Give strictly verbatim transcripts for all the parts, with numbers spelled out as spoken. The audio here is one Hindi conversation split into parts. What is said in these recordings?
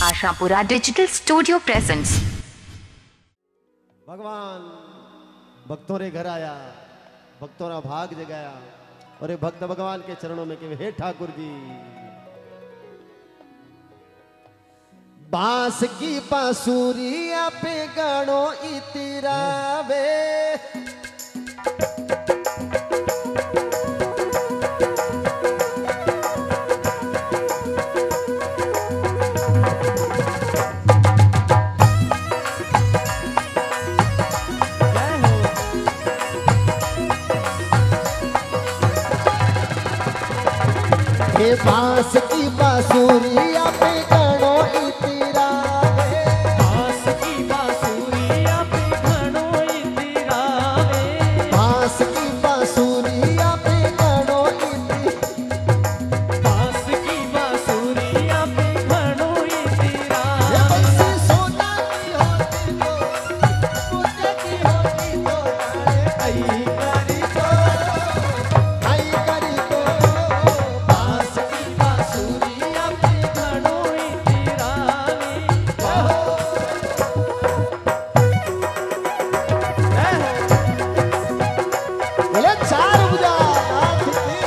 Ashapura digital studio presents. भगवान भक्तों रे घर आया, भक्तों रा भाग जगाया और ये भक्त भगवान के चरणों में कहे, हे ठाकुर जी, बांस की बांसुरिया पे गानो इतरावे, हे बांस की बांसुरिया पे गानो इतरावे, बांस की बांसुरिया पे घणो इतरावे, बांस की बांसुरिया पे गानो इतरावे, बांस की बांसुरिया पे घणो इतरावे। ये बंसी सोना की होती तो, सोने की होती तो जाने आई करी तो, आई करी तो, बांस की बांसुरिया पे घणो इतरावे। बोले चार बुझा नाथ की।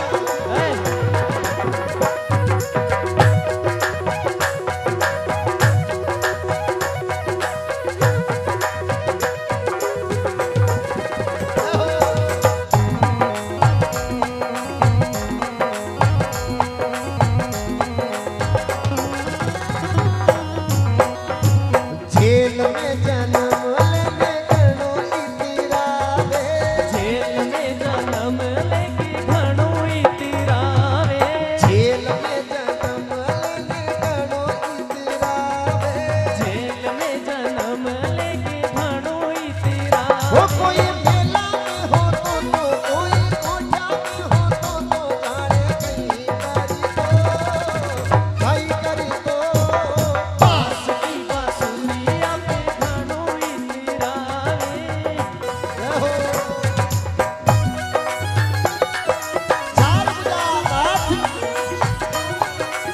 जेल में जन्म लेने घणो इतरावे, जेल में जन्म लेके घणो इतरावे, जेल में जन्म लेने घणो इतरावे, जेल में जन्म लेके घणो वो इतरावे। कोई मेला में हो तो तो, कोई कोठा में हो तो तो, जाने कहीं करी तो, कहीं करी तो, बांस की बांसुरिया पे घणो इतरावे। रहो। चार बुझा नाथ की।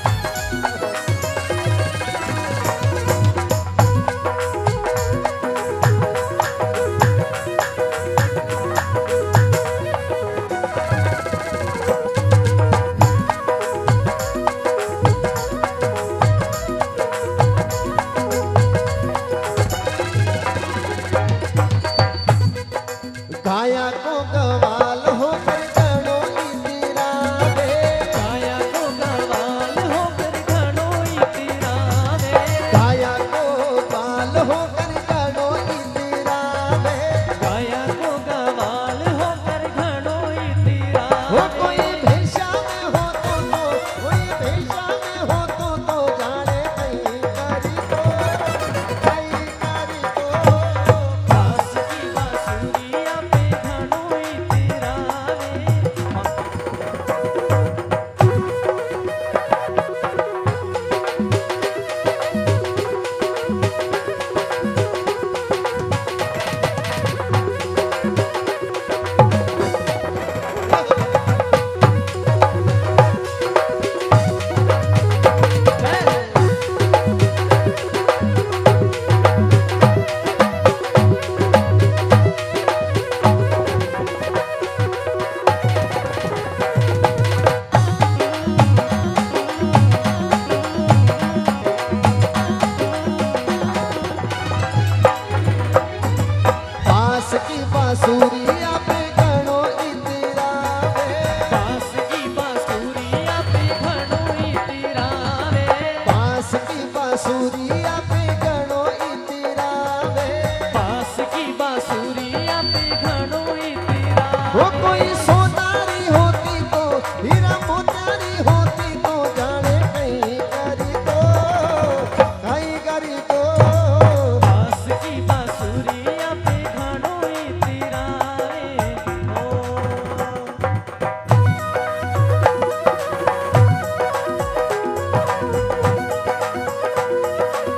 गाया को गवाल होकर घणो इतरावे, काया को गवाल होकर घणो इतरावे, गाया को बाल होकर घणो इतरावे, काया को गवाल होकर घणो वो इतरावे। कोई भेषा में हो तो तो, कोई भेषा में हो तो तो, जाने कहीं करी तो, कहीं करी तो, बांस की बांसुरिया पे घणो इतरावे। बांस की बांसुरिया पे घणो इतरावे, बांस की बांसुरिया पे घणो इतरावे, बांस की बांसुरिया पे घणो इतरावे, बांस की बांसुरिया पे घणो इतरावे। वो कोई सोनारी होती तो, हीरा मोतियारी होती तो, जाने कहीं करी तो, कहीं करी तो, बांस की बांसुरिया पे घणो इतरावे। ओ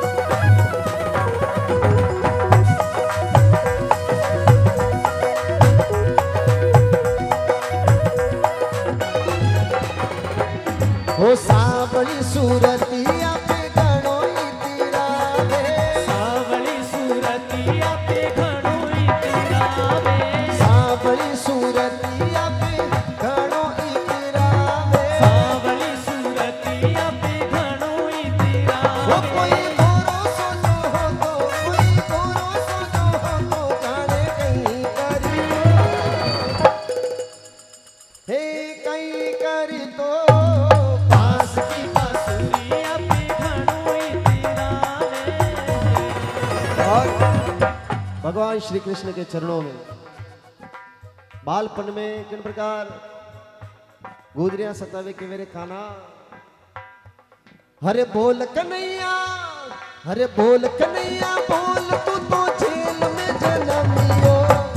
भगवान श्री कृष्ण के चरणों में बालपन में किन प्रकार गुजरिया सतावे के मेरे खाना। हरे बोल कन्हैया, हरे बोल कन्हैया बोल, तू तो जेल में जन्मियो।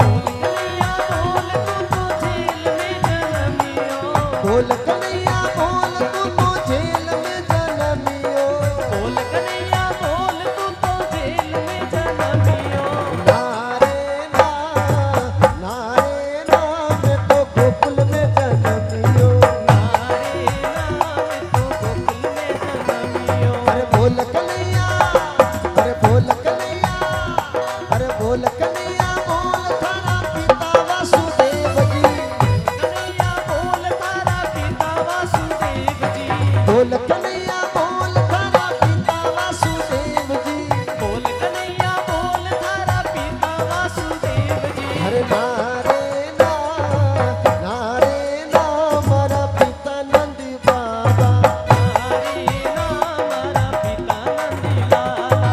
बोल कन्हैया बोल, तू तो जेल में जन्मियो। बोल कन्हैया बोल, तू तो जेल में जन्मियो। नारे ना, नारे ना, मैं तो गोकुल में जन्मियो। नारे नाम तो गोकुल में जन्मियो। अरे बोल कन्हैया, अरे बोल कन्हैया, अरे बोल कन्हैया बोल, थारा पिता वासुदेव जी। कन्हैया बोल तारा पिता वासुदेव जी। बोल कन्हैया बोल, थारा पिता वासुदेव जी। बोल कन्हैया बोल तारा पिता वासुदेव जी। अरे नारे ना, नारे ना, हमारा पिता नंदी बाबा। नारे नाम हमारा पिता नंदलाला।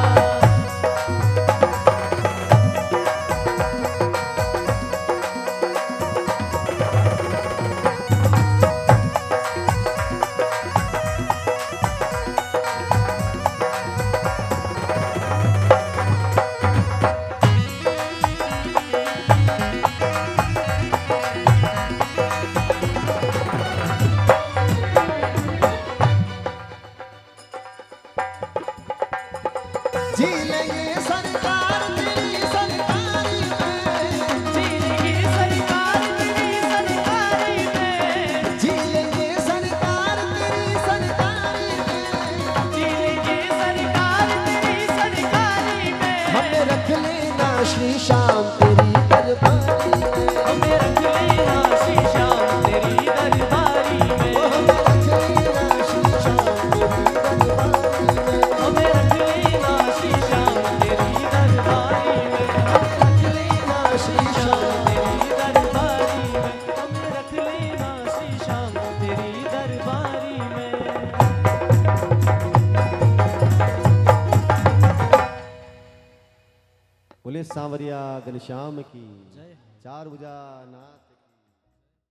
जी लेंगे सरकार तेरी सरकारी में। जिंदगी सरकार तेरी सरकारी में। जी लेंगे सरकार तेरी सरकारी में। जिंदगी सरकार तेरी सरकारी में। हमें रख लेना श्री श्याम तेरी दरबारी में। हमें रख लेना श्री श्याम तेरी दरबारी में। हमें रख लेना श्री श्याम तेरी दरबारी में। हमें रख लेना श्री श्याम तेरी दरबारी में। रख लेना श्री श्याम तेरी दरबारी में। हमें रख लेना श्री श्याम तेरी दरबारी में। बोले सांवरिया घनश्याम की जय। चार भुजा नाथ।